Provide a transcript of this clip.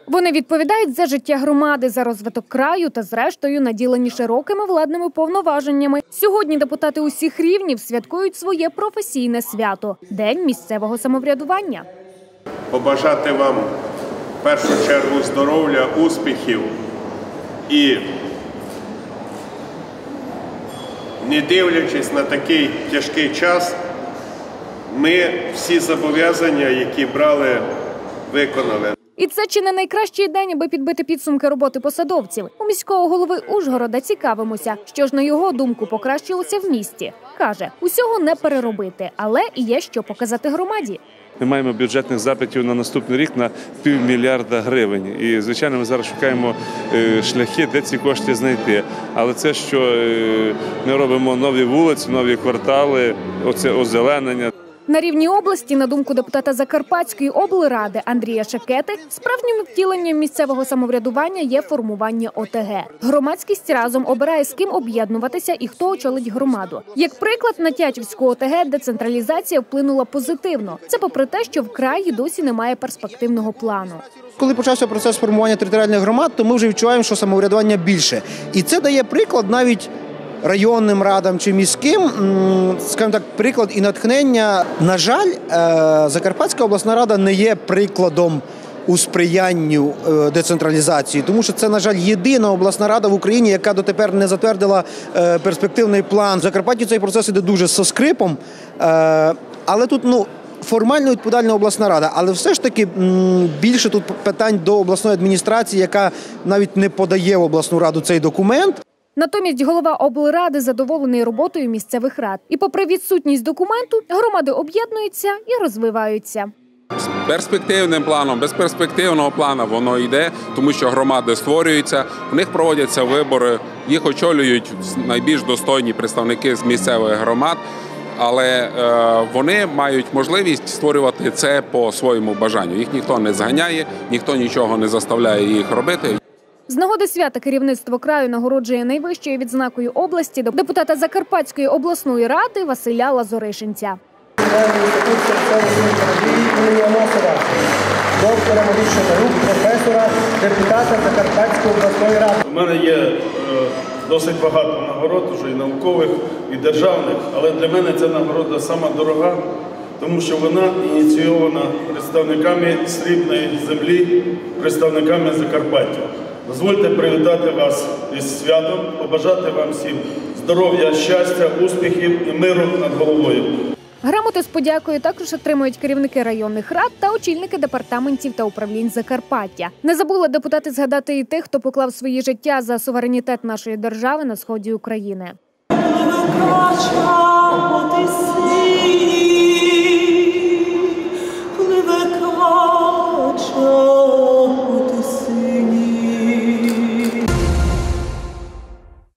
Вони відповідають за життя громади, за розвиток краю та, зрештою, наділені широкими владними повноваженнями. Сьогодні депутати усіх рівнів святкують своє професійне свято – День місцевого самоврядування. Побажати вам в першу чергу здоров'я, успіхів і, не дивлячись на такий тяжкий час, ми всі зобов'язання, які брали, виконали. І це чи не найкращий день, аби підбити підсумки роботи посадовців. У міського голови Ужгорода цікавимося, що ж на його думку покращилося в місті. Каже, усього не переробити, але і є що показати громаді. Ми маємо бюджетних запитів на наступний рік на $500 мільярда гривень. І, звичайно, ми зараз шукаємо шляхи, де ці кошти знайти. Але це, що ми робимо нові вулиці, нові квартали, оце озеленення. На рівні області, на думку депутата Закарпатської облради Андрія Шакети, справжнім втіленням місцевого самоврядування є формування ОТГ. Громадськість разом обирає, з ким об'єднуватися і хто очолить громаду. Як приклад, на Тячівську ОТГ децентралізація вплинула позитивно. Це попри те, що в краї досі немає перспективного плану. Коли почався процес формування територіальних громад, то ми вже відчуваємо, що самоврядування більше. І це дає приклад навіть районним радам чи міським, скажімо так, приклад і натхнення. На жаль, Закарпатська обласна рада не є прикладом у сприянню децентралізації, тому що це, на жаль, єдина обласна рада в Україні, яка дотепер не затвердила перспективний план. В Закарпатті цей процес іде дуже зі скрипом, але тут, формально відповідальна обласна рада, але все ж таки більше тут питань до обласної адміністрації, яка навіть не подає в обласну раду цей документ. Натомість голова облради задоволений роботою місцевих рад. І попри відсутність документу, громади об'єднуються і розвиваються. З перспективним планом, без перспективного плану воно йде, тому що громади створюються, в них проводяться вибори, їх очолюють найбільш достойні представники з місцевих громад, але вони мають можливість створювати це по своєму бажанню. Їх ніхто не зганяє, ніхто нічого не заставляє їх робити. З нагоди свята керівництво краю нагороджує найвищою відзнакою області депутата Закарпатської обласної ради Василя Лазоришинця. Доктора медичних наук, професора, депутата Закарпатської обласної ради. У мене є досить багато нагород, вже і наукових, і державних, але для мене ця нагорода сама дорога, тому що вона ініційована представниками срібної землі, представниками Закарпаття. Дозвольте привітати вас із святом, побажати вам всім здоров'я, щастя, успіхів і миру над головою. Грамоти з подякою також отримують керівники районних рад та очільники департаментів та управлінь Закарпаття. Не забули депутати згадати і тих, хто поклав своє життя за суверенітет нашої держави на сході України.